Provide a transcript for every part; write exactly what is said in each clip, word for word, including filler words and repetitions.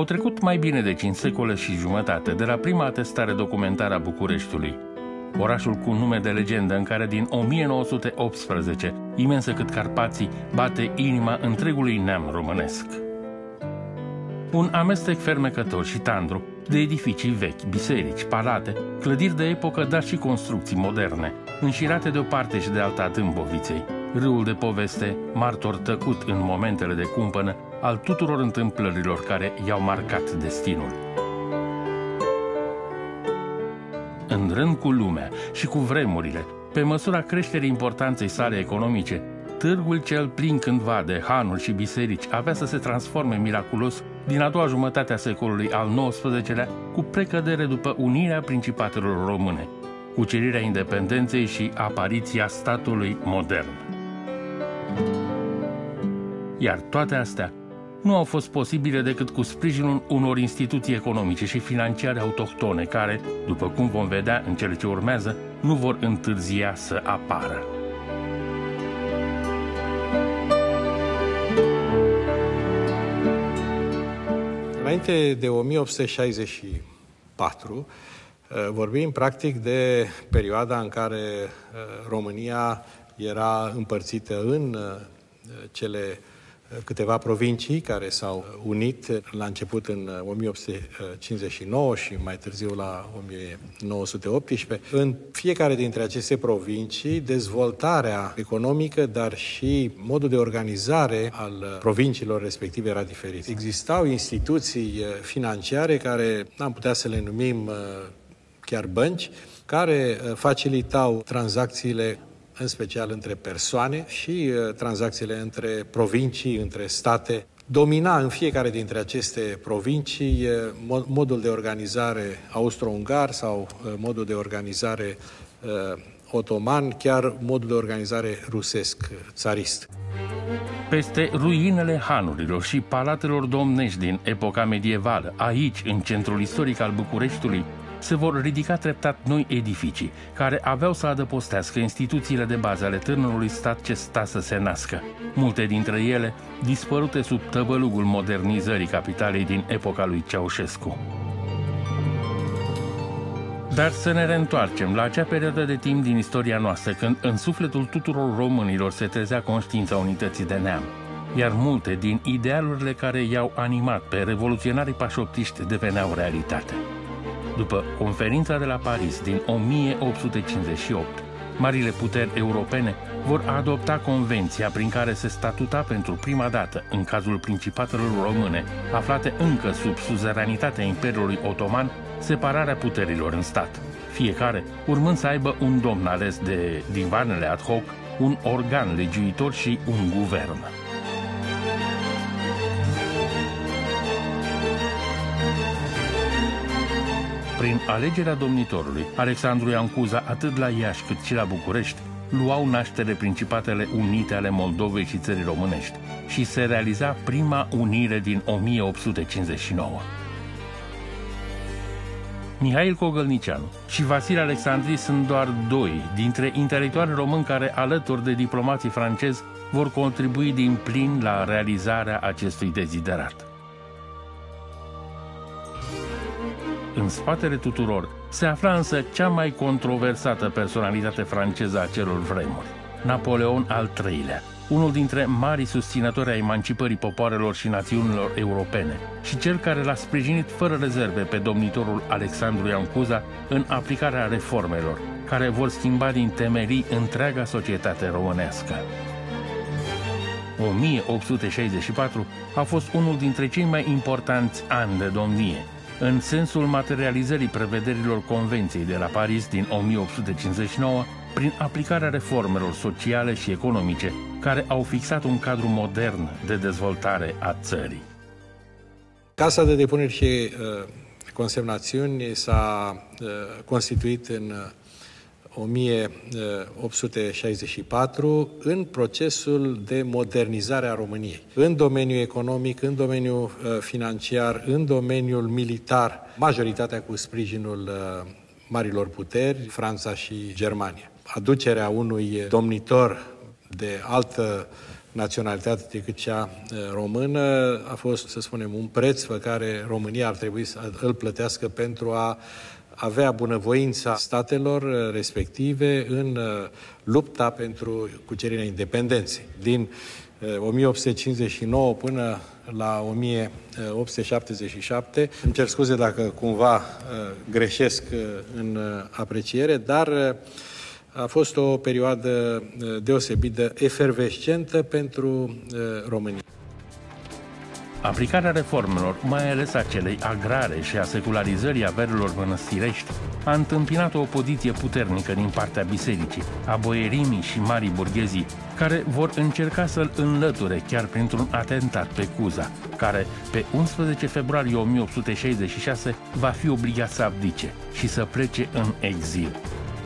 Au trecut mai bine de cinci secole și jumătate de la prima atestare documentară a Bucureștiului, orașul cu nume de legendă în care din o mie nouă sute optsprezece, imensă cât Carpații, bate inima întregului neam românesc. Un amestec fermecător și tandru de edificii vechi, biserici, palate, clădiri de epocă, dar și construcții moderne, înșirate de o parte și de alta a Dâmboviței, râul de poveste, martor tăcut în momentele de cumpănă al tuturor întâmplărilor care i-au marcat destinul. În rând cu lumea și cu vremurile, pe măsura creșterii importanței sale economice, târgul cel plin cândva de hanuri și biserici avea să se transforme miraculos din a doua jumătate a secolului al nouăsprezecelea, cu precădere după unirea principatelor române, cucerirea independenței și apariția statului modern. Iar toate astea nu au fost posibile decât cu sprijinul unor instituții economice și financiare autohtone care, după cum vom vedea în cele ce urmează, nu vor întârzia să apară. Înainte de o mie opt sute șaizeci și patru, vorbim practic de perioada în care România era împărțită în cele câteva provincii care s-au unit la început în o mie opt sute cincizeci și nouă și mai târziu la o mie nouă sute optsprezece. În fiecare dintre aceste provincii, dezvoltarea economică, dar și modul de organizare al provinciilor respective era diferit. Existau instituții financiare care n-am putea să le numim chiar bănci, care facilitau tranzacțiile în special între persoane și uh, tranzacțiile între provincii, între state. Domina în fiecare dintre aceste provincii uh, modul de organizare austro-ungar sau uh, modul de organizare uh, otoman, chiar modul de organizare rusesc, țarist. Peste ruinele hanurilor și palatelor domnești din epoca medievală, aici, în centrul istoric al Bucureștiului, se vor ridica treptat noi edificii, care aveau să adăpostească instituțiile de bază ale tânărului stat ce sta să se nască. Multe dintre ele dispărute sub tăvălugul modernizării capitalei din epoca lui Ceaușescu. Dar să ne reîntoarcem la acea perioadă de timp din istoria noastră, când în sufletul tuturor românilor se trezea conștiința unității de neam, iar multe din idealurile care i-au animat pe revoluționarii pașoptiști deveneau realitate. După conferința de la Paris din o mie opt sute cincizeci și opt, marile puteri europene vor adopta convenția prin care se statuta pentru prima dată, în cazul principatelor române, aflate încă sub suzeranitatea Imperiului Otoman, separarea puterilor în stat, fiecare urmând să aibă un domn ales de divanele ad hoc, un organ legiuitor și un guvern. Prin alegerea domnitorului, Alexandru Ioan Cuza, atât la Iași cât și la București, luau naștere Principatele Unite ale Moldovei și țării românești și se realiza prima unire din o mie opt sute cincizeci și nouă. Mihail Cogălnicianu și Vasile Alexandri sunt doar doi dintre intelectuali români care, alături de diplomații francezi, vor contribui din plin la realizarea acestui deziderat. În spatele tuturor se afla însă cea mai controversată personalitate franceză a acelor vremuri, Napoleon al treilea, unul dintre marii susținători ai emancipării popoarelor și națiunilor europene și cel care l-a sprijinit fără rezerve pe domnitorul Alexandru Ioan Cuza în aplicarea reformelor, care vor schimba din temelii întreaga societate românească. o mie opt sute șaizeci și patru a fost unul dintre cei mai importanți ani de domnie, în sensul materializării prevederilor Convenției de la Paris din o mie opt sute cincizeci și nouă, prin aplicarea reformelor sociale și economice, care au fixat un cadru modern de dezvoltare a țării. Casa de depuneri și uh, consemnațiuni s-a uh, constituit în uh, o mie opt sute șaizeci și patru în procesul de modernizare a României. În domeniul economic, în domeniul uh, financiar, în domeniul militar, majoritatea cu sprijinul uh, marilor puteri, Franța și Germania. Aducerea unui domnitor de altă naționalitate decât cea română. A fost, să spunem, un preț pe care România ar trebui să îl plătească pentru a avea bunăvoința statelor respective în lupta pentru cucerirea independenței. Din o mie opt sute cincizeci și nouă până la o mie opt sute șaptezeci și șapte. Îmi cer scuze dacă cumva greșesc în apreciere, dar a fost o perioadă deosebit de efervescentă pentru România. Aplicarea reformelor, mai ales a celei agrare și a secularizării averilor mănăstirești, a întâmpinat o opoziție puternică din partea bisericii, a boierimii și marii burghezii, care vor încerca să-l înlăture chiar printr-un atentat pe Cuza, care, pe unsprezece februarie o mie opt sute șaizeci și șase, va fi obligat să abdice și să plece în exil.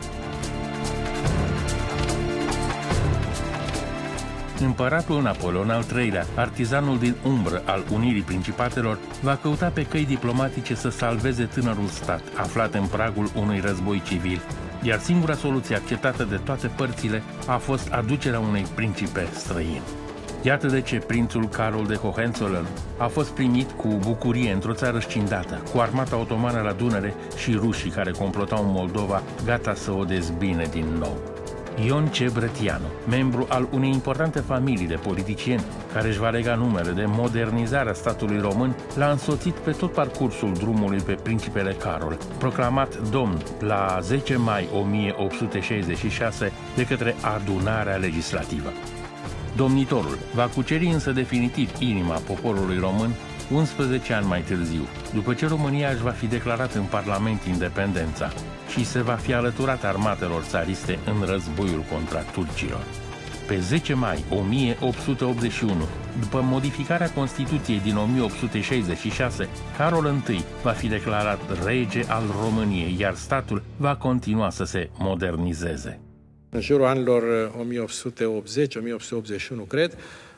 Împăratul Napoleon al treilea, artizanul din umbră al unirii principatelor, va căuta pe căi diplomatice să salveze tânărul stat, aflat în pragul unui război civil, iar singura soluție acceptată de toate părțile a fost aducerea unui principe străin. Iată de ce prințul Carol de Hohenzollern a fost primit cu bucurie într-o țară scindată, cu armata otomană la Dunăre și rușii care complotau în Moldova, gata să o dezbine din nou. Ion Cebrețianu, membru al unei importante familii de politicieni, care își va lega numele de modernizarea statului român, l-a însoțit pe tot parcursul drumului pe principele Carol, proclamat domn la zece mai o mie opt sute șaizeci și șase de către adunarea legislativă. Domnitorul va cuceri însă definitiv inima poporului român unsprezece ani mai târziu, după ce România își va fi declarat în Parlament independența și se va fi alăturat armatelor țariste în războiul contra turcilor. Pe zece mai o mie opt sute optzeci și unu, după modificarea Constituției din o mie opt sute șaizeci și șase, Carol I va fi declarat rege al României, iar statul va continua să se modernizeze. În jurul anilor o mie opt sute optzeci - o mie opt sute optzeci și unu, cred,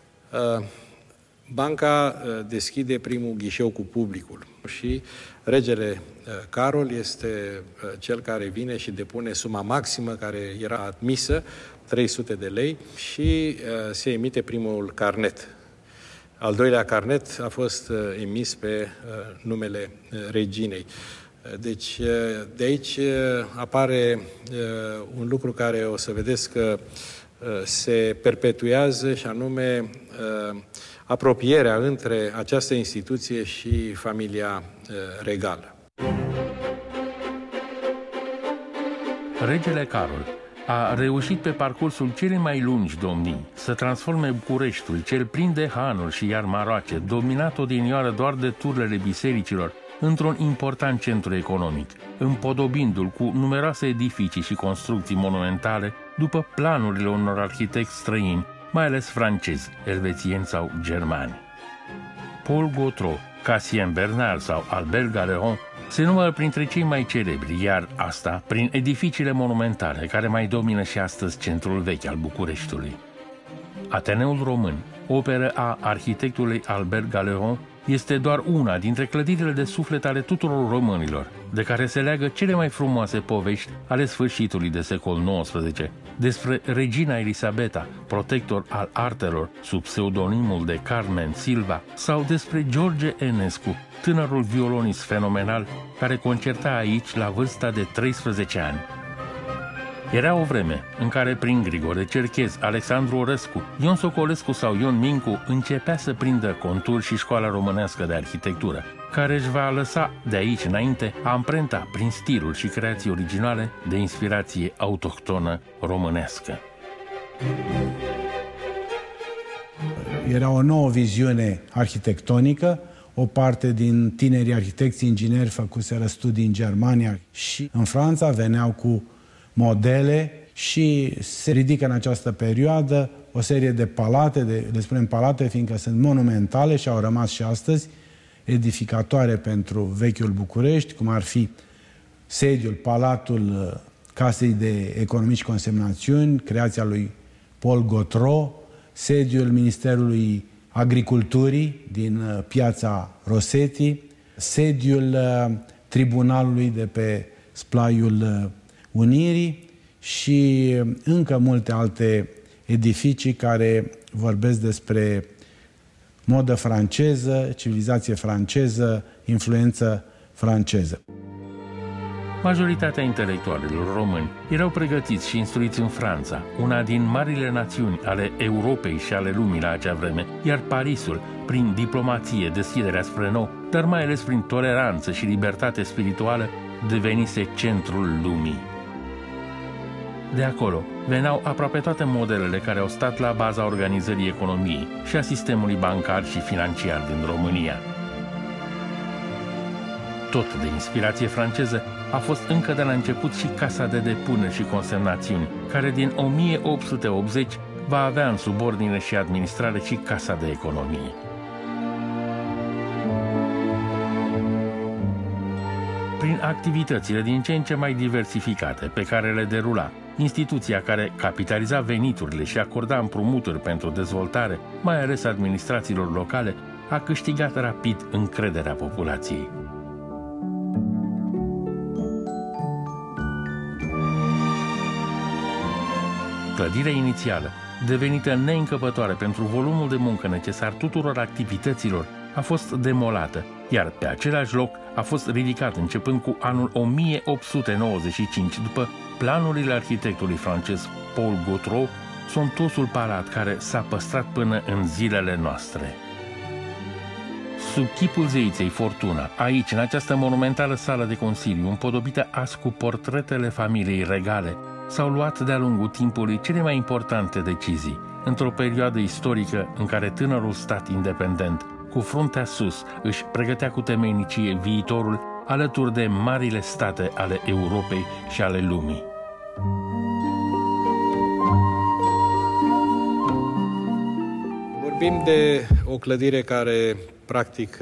banca deschide primul ghișeu cu publicul și regele Carol este cel care vine și depune suma maximă care era admisă, trei sute de lei, și se emite primul carnet. Al doilea carnet a fost emis pe numele reginei. Deci, de aici apare un lucru care o să vedeți că se perpetuează, și anume apropierea între această instituție și familia regală. Regele Carol a reușit pe parcursul cele mai lungi domnii să transforme Bucureștiul, cel plin de hanuri și iarmaroace, dominat odinioară doar de turlele bisericilor, într-un important centru economic, împodobindu-l cu numeroase edificii și construcții monumentale după planurile unor arhitecți străini, mai ales francezi, elvețieni sau germani. Paul Gautreau, Cassien Bernard sau Albert Galeron se numără printre cei mai celebri, iar asta prin edificiile monumentale care mai domină și astăzi centrul vechi al Bucureștiului. Ateneul Român, operă a arhitectului Albert Galeron, este doar una dintre clădirile de suflet ale tuturor românilor, de care se leagă cele mai frumoase povești ale sfârșitului de secol nouăsprezece, despre regina Elisabeta, protector al artelor sub pseudonimul de Carmen Silva, sau despre George Enescu, tânărul violonist fenomenal care concerta aici la vârsta de treisprezece ani. Era o vreme în care prin Grigore Cerchez, Alexandru Orescu, Ion Socolescu sau Ion Mincu începea să prindă contur și școala românească de arhitectură, care își va lăsa de aici înainte amprenta prin stilul și creații originale de inspirație autohtonă românească. Era o nouă viziune arhitectonică. O parte din tinerii arhitecți ingineri făcuseră studii în Germania și în Franța, veneau cu modele și se ridică în această perioadă o serie de palate, de, le spunem palate fiindcă sunt monumentale și au rămas și astăzi, edificatoare pentru vechiul București, cum ar fi sediul, Palatul Casei de Economii și Consemnațiuni, creația lui Paul Gautreau, sediul Ministerului Agriculturii din Piața Rosetti, sediul Tribunalului de pe Splaiul Unirii și încă multe alte edificii care vorbesc despre modă franceză, civilizație franceză, influență franceză. Majoritatea intelectualilor români erau pregătiți și instruiți în Franța, una din marile națiuni ale Europei și ale lumii la acea vreme, iar Parisul, prin diplomație, deschiderea spre nou, dar mai ales prin toleranță și libertate spirituală, devenise centrul lumii. De acolo veneau aproape toate modelele care au stat la baza organizării economiei și a sistemului bancar și financiar din România. Tot de inspirație franceză a fost încă de la început și Casa de Depuneri și Consemnațiuni, care din o mie opt sute optzeci va avea în subordine și administrare și Casa de Economie. Prin activitățile din ce în ce mai diversificate pe care le derula, instituția care capitaliza veniturile și acorda împrumuturi pentru dezvoltare, mai ales administrațiilor locale, a câștigat rapid încrederea populației. Clădirea inițială, devenită neîncăpătoare pentru volumul de muncă necesar tuturor activităților, a fost demolată, iar pe același loc a fost ridicat începând cu anul o mie opt sute nouăzeci și cinci, după planurile arhitectului francez Paul Gautreau, somptuosul palat care s-a păstrat până în zilele noastre. Sub chipul zeiței Fortuna, aici, în această monumentală sală de consiliu, împodobită azi cu portretele familiei regale, s-au luat de-a lungul timpului cele mai importante decizii, într-o perioadă istorică în care tânărul stat independent, cu fruntea sus, își pregătea cu temeinicie viitorul alături de marile state ale Europei și ale lumii. Vorbim de o clădire care, practic,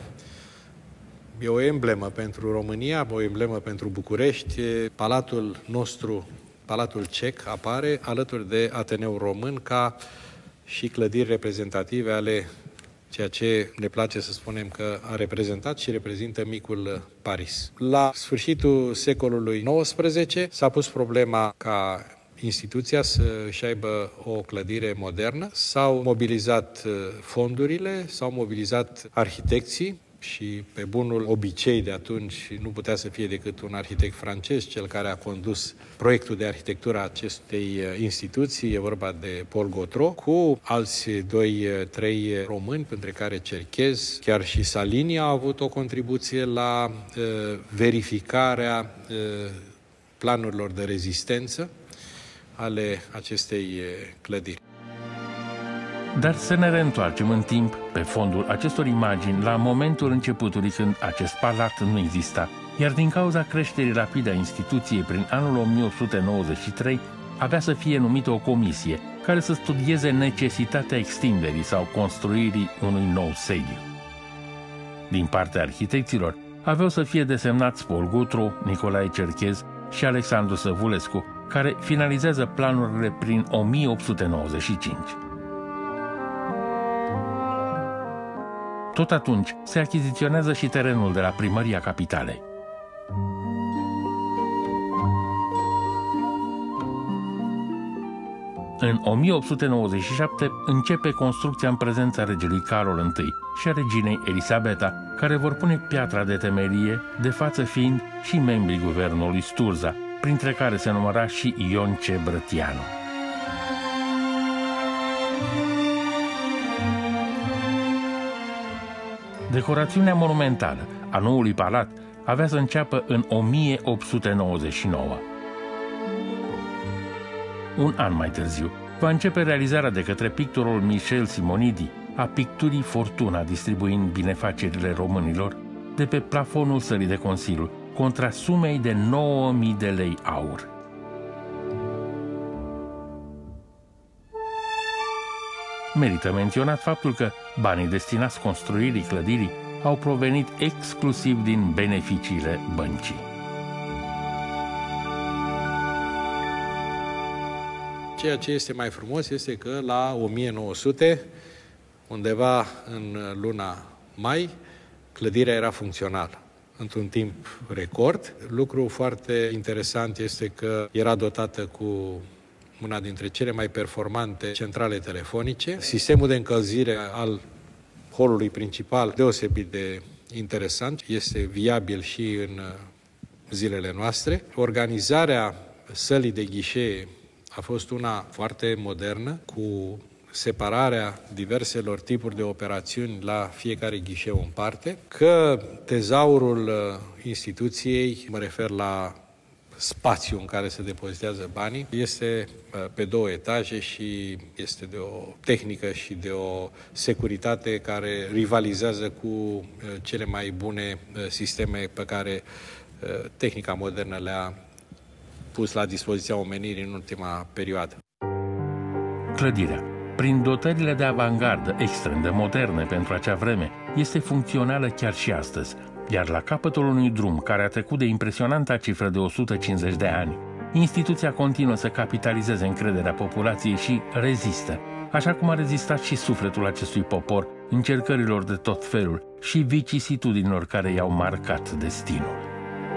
e o emblemă pentru România, o emblemă pentru București. Palatul nostru, Palatul Cec, apare alături de Ateneul Român ca și clădiri reprezentative ale ceea ce ne place să spunem că a reprezentat și reprezintă micul Paris. La sfârșitul secolului nouăsprezece s-a pus problema ca instituția să își aibă o clădire modernă. S-au mobilizat fondurile, s-au mobilizat arhitecții și pe bunul obicei de atunci nu putea să fie decât un arhitect francez cel care a condus proiectul de arhitectură a acestei instituții, e vorba de Paul Gautreau, cu alți doi, trei români, între care Cerchez, chiar și Salini a avut o contribuție la uh, verificarea uh, planurilor de rezistență ale acestei clădiri. Dar să ne reîntoarcem în timp, pe fondul acestor imagini, la momentul începutului când acest palat nu exista, iar din cauza creșterii rapide a instituției prin anul o mie opt sute nouăzeci și trei, avea să fie numită o comisie care să studieze necesitatea extinderii sau construirii unui nou sediu. Din partea arhitecților, aveau să fie desemnați Paul Gautreau, Nicolae Cerchez și Alexandru Săvulescu, care finalizează planurile prin o mie opt sute nouăzeci și cinci. Tot atunci se achiziționează și terenul de la Primăria Capitalei. În o mie opt sute nouăzeci și șapte începe construcția în prezența regelui Carol I și a reginei Elisabeta, care vor pune piatra de temelie, de față fiind și membrii guvernului Sturza, printre care se număra și Ion C. Brătianu. Decorațiunea monumentală a noului palat avea să înceapă în o mie opt sute nouăzeci și nouă. Un an mai târziu, va începe realizarea de către pictorul Michel Simonidi a picturii Fortuna, distribuind binefacerile românilor de pe plafonul sălii de consiliu, contra sumei de nouă mii de lei aur. Merită menționat faptul că banii destinați construirii clădirii au provenit exclusiv din beneficiile băncii. Ceea ce este mai frumos este că la o mie nouă sute, undeva în luna mai, clădirea era funcțională într-un timp record. Lucru foarte interesant este că era dotată cu una dintre cele mai performante centrale telefonice. Sistemul de încălzire al holului principal deosebit de interesant, este viabil și în zilele noastre. Organizarea sălii de ghișee a fost una foarte modernă, cu separarea diverselor tipuri de operațiuni la fiecare ghișeu în parte, că tezaurul instituției, mă refer la spațiul în care se depozitează banii, este pe două etaje și este de o tehnică și de o securitate care rivalizează cu cele mai bune sisteme pe care tehnica modernă le-a pus la dispoziția omenirii în ultima perioadă. Clădirea, prin dotările de avangardă extrem de moderne pentru acea vreme, este funcțională chiar și astăzi, iar la capătul unui drum care a trecut de impresionanta cifră de o sută cincizeci de ani, instituția continuă să capitalizeze încrederea populației și rezistă, așa cum a rezistat și sufletul acestui popor încercărilor de tot felul și vicisitudinilor care i-au marcat destinul.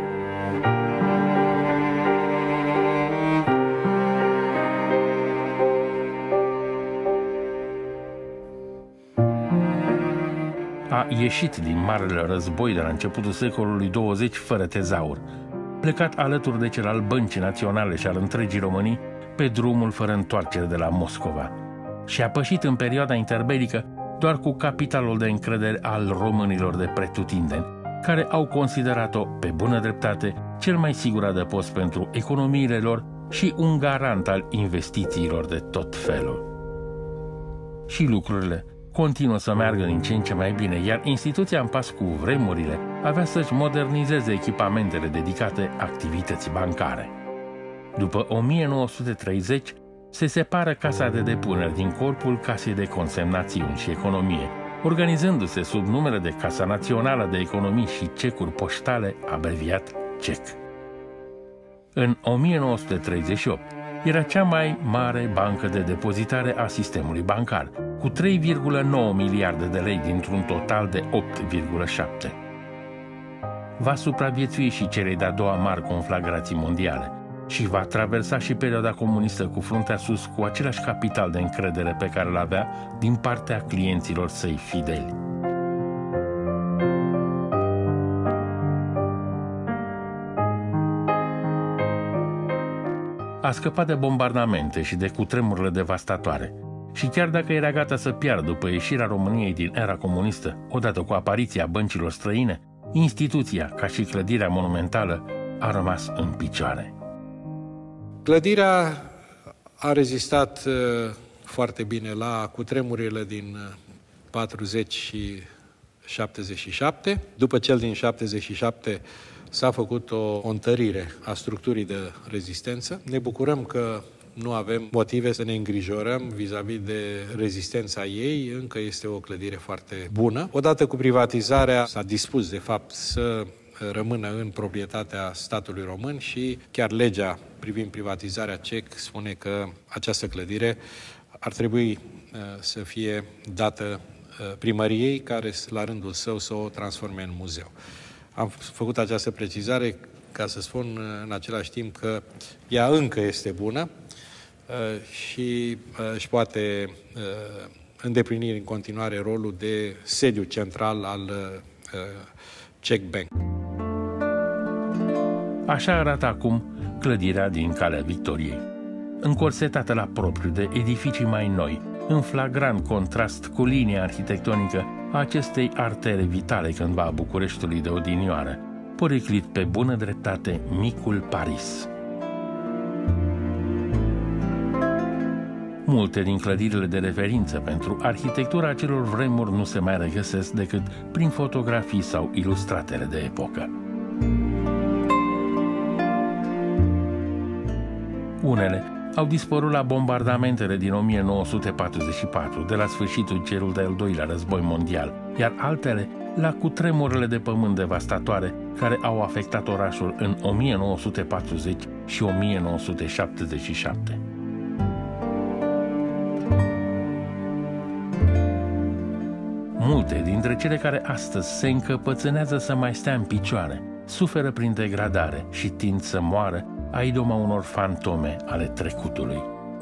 A ieșit din Marele Război de la începutul secolului douăzeci fără tezaur, plecat alături de cel al Băncii Naționale și al întregii Românii pe drumul fără întoarcere de la Moscova și a pășit în perioada interbelică doar cu capitalul de încredere al românilor de pretutindeni, care au considerat-o, pe bună dreptate, cel mai sigur adăpost pentru economiile lor și un garant al investițiilor de tot felul. Și lucrurile continuă să meargă din ce în ce mai bine, iar instituția, în pas cu vremurile, avea să-și modernizeze echipamentele dedicate activității bancare. După o mie nouă sute treizeci, se separă Casa de Depuneri din corpul Casei de Consemnațiuni și Economie, organizându-se sub numele de Casa Națională de Economii și Cecuri Poștale, abreviat C E C. În o mie nouă sute treizeci și opt, era cea mai mare bancă de depozitare a sistemului bancar, cu trei virgulă nouă miliarde de lei dintr-un total de opt virgulă șapte. Va supraviețui și celei de-a doua mari conflagrații mondiale și va traversa și perioada comunistă cu fruntea sus cu același capital de încredere pe care îl avea din partea clienților săi fideli. A scăpat de bombardamente și de cutremurile devastatoare și chiar dacă era gata să piardă după ieșirea României din era comunistă, odată cu apariția băncilor străine, instituția, ca și clădirea monumentală, a rămas în picioare. Clădirea a rezistat foarte bine la cutremurile din patruzeci și șaptezeci și șapte. După cel din șaptezeci și șapte s-a făcut o, o întărire a structurii de rezistență. Ne bucurăm că nu avem motive să ne îngrijorăm vis-a-vis de rezistența ei, încă este o clădire foarte bună. Odată cu privatizarea s-a dispus, de fapt, să rămână în proprietatea statului român și chiar legea privind privatizarea C E C spune că această clădire ar trebui uh, să fie dată uh, primăriei, care la rândul său să o transforme în muzeu. Am făcut această precizare ca să spun uh, în același timp că ea încă este bună uh, și uh, își poate uh, îndeplini în continuare rolul de sediu central al uh, C E C Bank. Așa arată acum clădirea din Calea Victoriei, încorsetată la propriu de edificii mai noi, în flagrant contrast cu linia arhitectonică a acestei artere vitale cândva a Bucureștiului de odinioară, poreclit pe bună dreptate micul Paris. Multe din clădirile de referință pentru arhitectura acelor vremuri nu se mai regăsesc decât prin fotografii sau ilustratele de epocă. Unele au dispărut la bombardamentele din o mie nouă sute patruzeci și patru, de la sfârșitul celui de-al doilea război mondial, iar altele la cutremurile de pământ devastatoare care au afectat orașul în o mie nouă sute patruzeci și o mie nouă sute șaptezeci și șapte. Multe dintre cele care astăzi se încăpățânează să mai stea în picioare, suferă prin degradare și tind să moară a idoma unor fantome ale trecutului.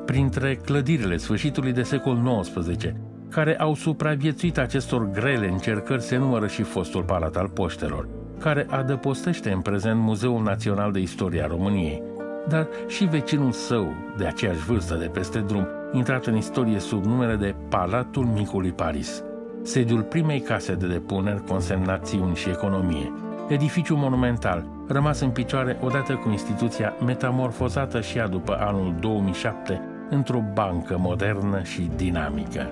printre clădirile sfârșitului de secol nouăsprezece, care au supraviețuit acestor grele încercări, se numără și fostul Palat al Poștelor, care adăpostește în prezent Muzeul Național de Istorie a României, dar și vecinul său, de aceeași vârstă de peste drum, intrat în istorie sub numele de Palatul Micului Paris, sediul primei case de depuneri, consemnațiuni și economie, edificiu monumental, rămas în picioare odată cu instituția metamorfozată și ea după anul două mii șapte într-o bancă modernă și dinamică.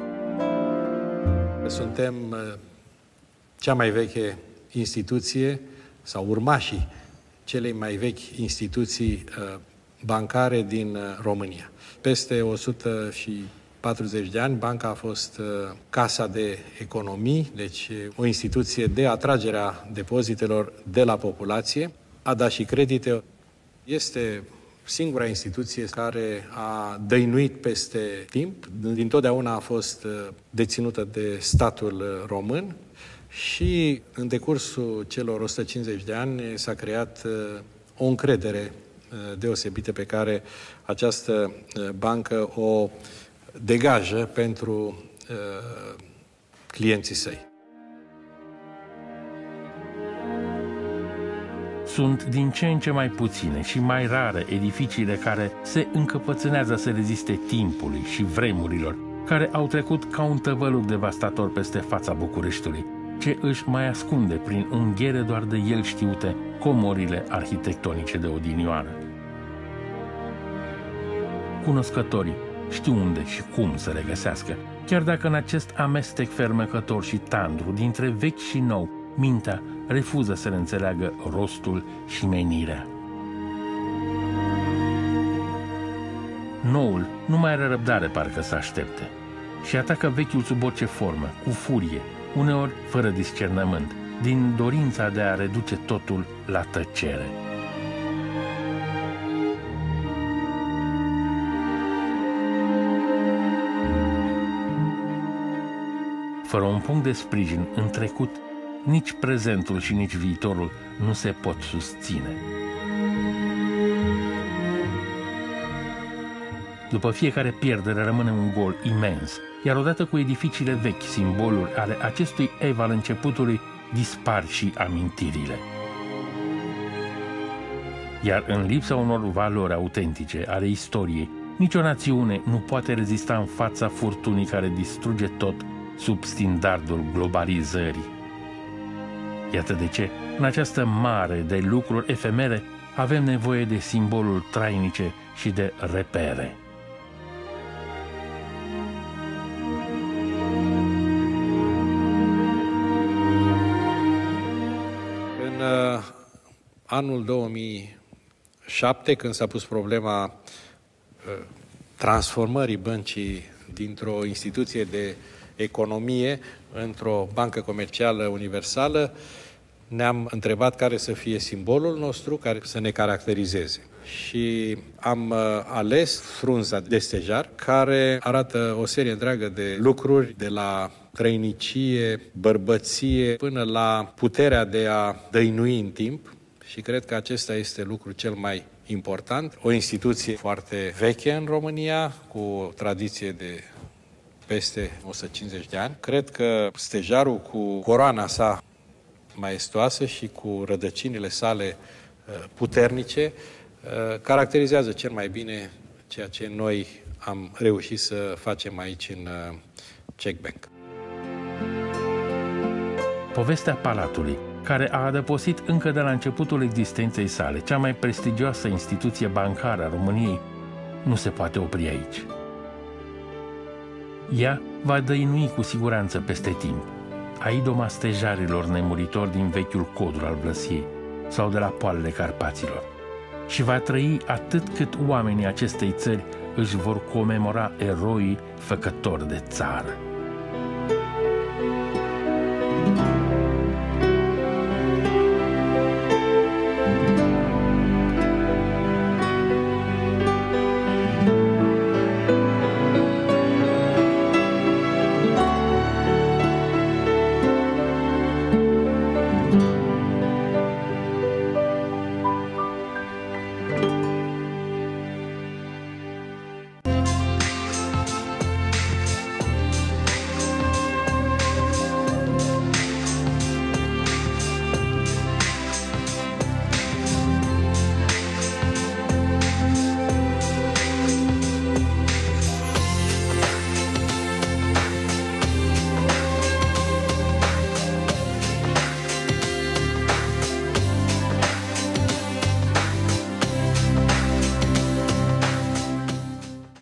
Suntem cea mai veche instituție sau urmașii celei mai vechi instituții bancare din România. Peste o sută patruzeci de ani, banca a fost Casa de Economii, deci o instituție de atragere a depozitelor de la populație, a dat și credite. Este singura instituție care a dăinuit peste timp, dintotdeauna a fost deținută de statul român și în decursul celor o sută cincizeci de ani s-a creat o încredere deosebită pe care această bancă o degajă pentru clienții săi. Sunt din ce în ce mai puține și mai rare edificiile care se încăpățânează să reziste timpului și vremurilor, care au trecut ca un tăvăluc devastator peste fața Bucureștiului, ce își mai ascunde prin unghiere doar de el știute comorile arhitectonice de odinioară. Cunoscătorii știu unde și cum să le găsească, chiar dacă în acest amestec fermecător și tandru, dintre vechi și nou, mintea refuză să le înțeleagă rostul și menirea. Noul nu mai are răbdare parcă să aștepte și atacă vechiul sub orice formă, cu furie, uneori fără discernământ, din dorința de a reduce totul la tăcere. Fără un punct de sprijin în trecut, nici prezentul și nici viitorul nu se pot susține. După fiecare pierdere rămâne un gol imens, iar odată cu edificiile vechi, simboluri ale acestui ev al începutului, dispar și amintirile. Iar în lipsa unor valori autentice ale istoriei, nicio națiune nu poate rezista în fața furtunii care distruge tot sub standardul globalizării. Iată de ce, în această mare de lucruri efemere, avem nevoie de simboluri trainice și de repere. În uh, anul două mii șapte, când s-a pus problema uh, transformării băncii dintr-o instituție de economie într-o bancă comercială universală, ne-am întrebat care să fie simbolul nostru, care să ne caracterizeze. Și am ales frunza de stejar, care arată o serie întreagă de lucruri, de la trăinicie, bărbăție, până la puterea de a dăinui în timp. Și cred că acesta este lucrul cel mai important. O instituție foarte veche în România, cu o tradiție de peste o sută cincizeci de ani. Cred că stejarul cu coroana sa maestoasă și cu rădăcinile sale puternice caracterizează cel mai bine ceea ce noi am reușit să facem aici în Czech Bank. Povestea Palatului, care a adăpostit încă de la începutul existenței sale cea mai prestigioasă instituție bancară a României, nu se poate opri aici. Ea va dăinui cu siguranță peste timp, a idoma stejarilor nemuritori din vechiul codru al Vlăsiei sau de la poalele Carpaților, și va trăi atât cât oamenii acestei țări își vor comemora eroii făcători de țară.